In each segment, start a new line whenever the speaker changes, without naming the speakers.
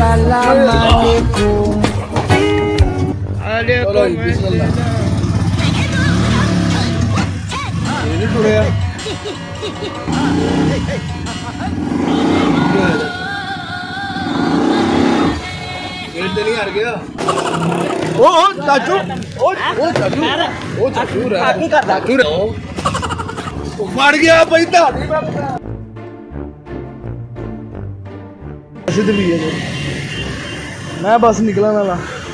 Assalamualaikum.
ini tuh ya. Ini नहीं हार गया। ओ चाचू, ओ चाचू, ओ चाचू रे, मर गया भाई दादी भी है। मैं बस निकला ना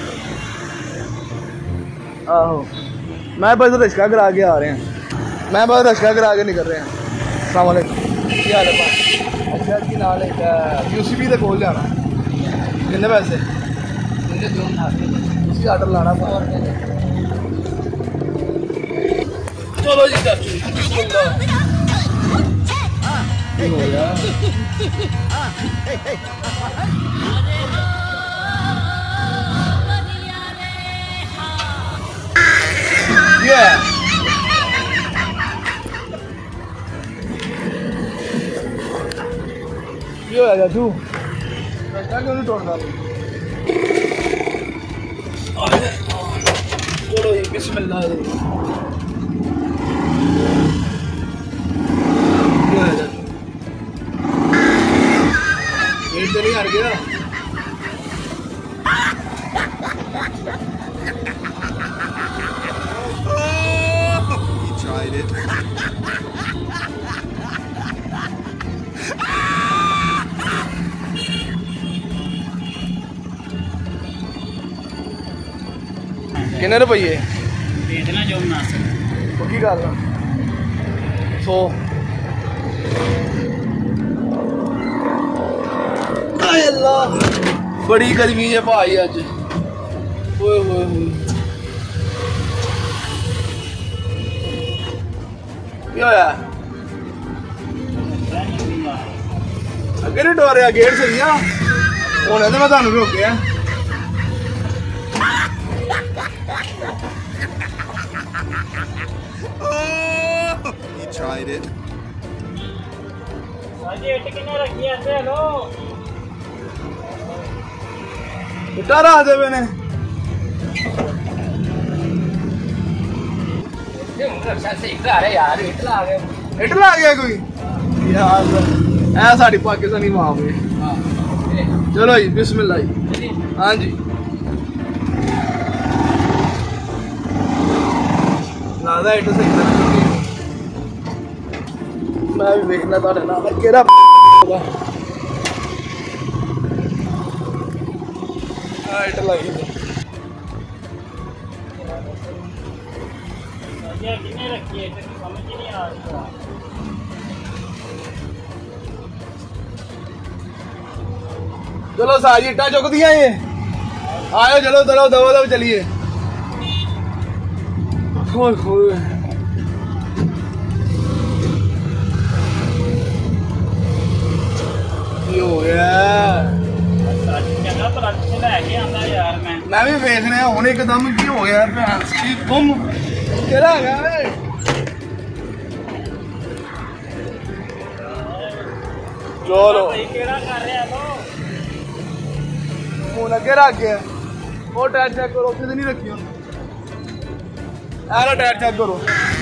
आहो, मैं बस रिक्शा करा के आ रहे हैं, मैं बस रिक्शा करा के निकल रहे हैं। अस्सलाम वालेकुम, क्या हाल है? अच्छा की नाल है यूसीबी तो खोल जाना। कितने पैसे? उसकी ऑर्डर लाना। चलो जी चाचू, हो गया। ये है चाचू, रास्ता क्यों नहीं तोड़ता? चलो बिस्मिल्लाह। ये तो नहीं हार गया।
He tried it.
कितने रुपये?
भेजना जो मुनासिब
पक्की गल 100। अल्लाह बड़ी गर्मी है भाई अज। ओए होए होए, क्या होया? अगे नहीं डोरिया गेट सही आ होने तो मैं तुहानू रोकिया।
He tried it.
इटा रहा दे मैंने हिटला आ गया कोई यार। ऐ साड़ी पाकिस्तानी मां पे। चलो जी बिस्मिल्लाह जी। हाँ जी लादा इट सही। मैं भी देखना था ना केड़ा इट लाई चलो साजी इट्टा चुक दिया ये। आयो चलो चलो दबो दब चलिए। खोल खोल हो गया। मैं भी वेख रहा हूँ एकदम की हो गया तुम केड़ा है। चलो फोन अगे रख गया। वो टायर चेक करो, उसे नहीं रखियो। टायर चेक करो।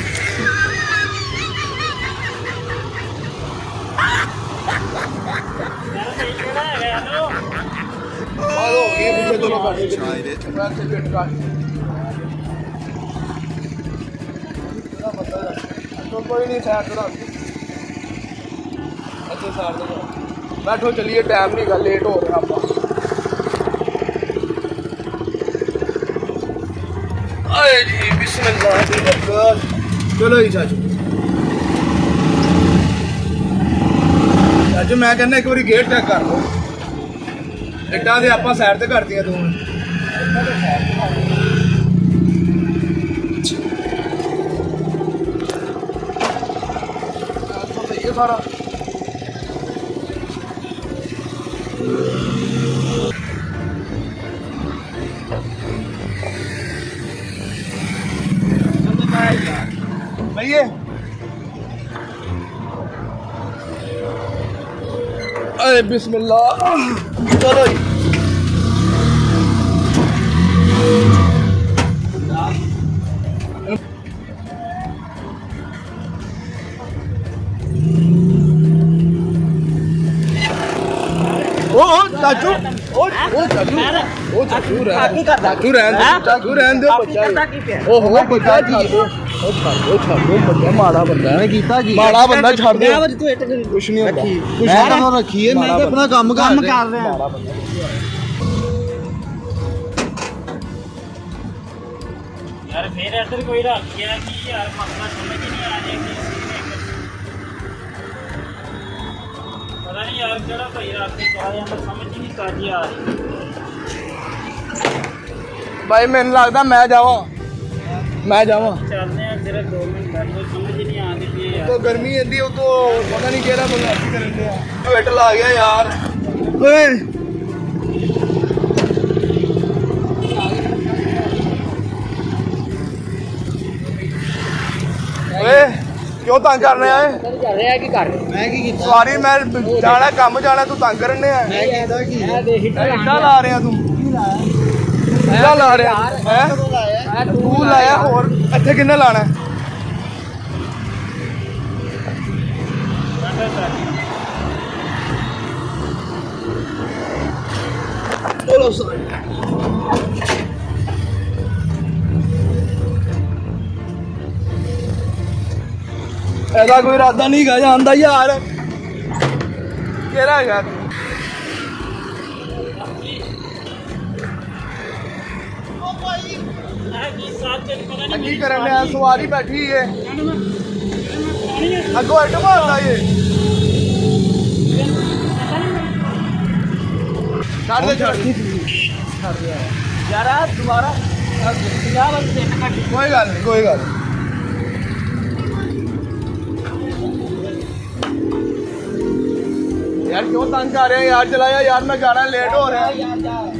कोई नहीं बैठो चलिए, टाइम नहीं गा, लेट हो रहे हैं आप। जी बिस्मिल्लाह। चलो जी चाचू, चाचू मैं कहना एक बार गेट चेक कर लो। इट्टा से आप साइड से कर दिया। सही है सारा। भैया अरे बिस्मिल्लाह। चलो ओ चाचू ओ चाचू ओ चाचू रहन दो ओ हो बच्चा जी ओ छाड़ो बच्चा माड़ा बंदा है कीता की माड़ा बंदा छाड़ दे कुछ नहीं होता कुछ ना रखी है मैं तो अपना काम कर रहा हूं
यार फिर इधर कोई रख गया कि यार मसला समझ ही नहीं आ रहा कि पता नहीं यार केड़ा भाई रात को कहा जाता समझ ही नहीं ताजी आ रही
भाई मैंने लगता मैं जावा
चलने हैं सिर्फ 2 मिनट बैठ जाओ समझ ही नहीं आती थी यार
तो गर्मी इतनी हो तो पता नहीं केड़ा बंदा करन दे वेट ला गया यार ओए ओए क्यों तंग कर रहा है
कर रहा है कि कर मैं की कीता
सॉरी मैं जाना काम जाना तू तंग करने है
मैं कीता की
मैं देख ही
ਇੱਟਾਂ ਲਾ ਰਿਹਾ ਤੂੰ ਇੱਟਾਂ ਲਾ ਰਿਹਾ ਹੈ ਤੂੰ ਲਾਇਆ ਹੋਰ ਇੱਥੇ ਕਿੰਨੇ ਲਾਣਾ ਚਲੋ ਇਹਦਾ ਕੋਈ ਇਰਾਦਾ ਨਹੀਂ ਗਾ ਜਾਂਦਾ ਯਾਰ ਕਿਹੜਾ ਹੈਗਾ ਕੀ ਕਰਨ ਲਿਆ ਸਵਾਰੀ ਬੈਠੀ ਏ ਅੱਗੋਂ ਇੱਟ ਮਾਰਦਾ ਏ ਛੱਡ ਦੇ
यार दोबारा 50 बंदे
ਕੋਈ ਗੱਲ ਨਹੀਂ ਕੋਈ ਗੱਲ ਨੀ। यार क्यों तंग कर रहे हैं यार चलाया यार मैं जाना लेट हो रहा है